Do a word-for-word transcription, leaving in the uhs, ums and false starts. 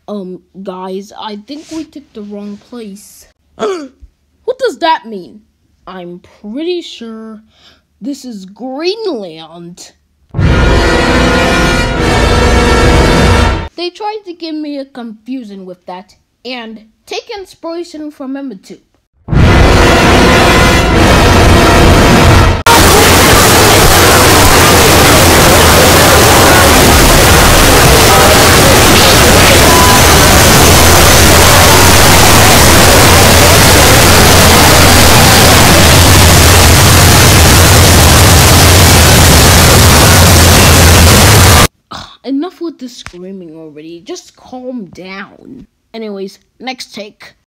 Um, guys, I think we took the wrong place. What does that mean? I'm pretty sure this is Greenland. They tried to give me a confusion with that and take inspiration from EmmaTube. Enough with the screaming already. Just calm down. Anyways, next take.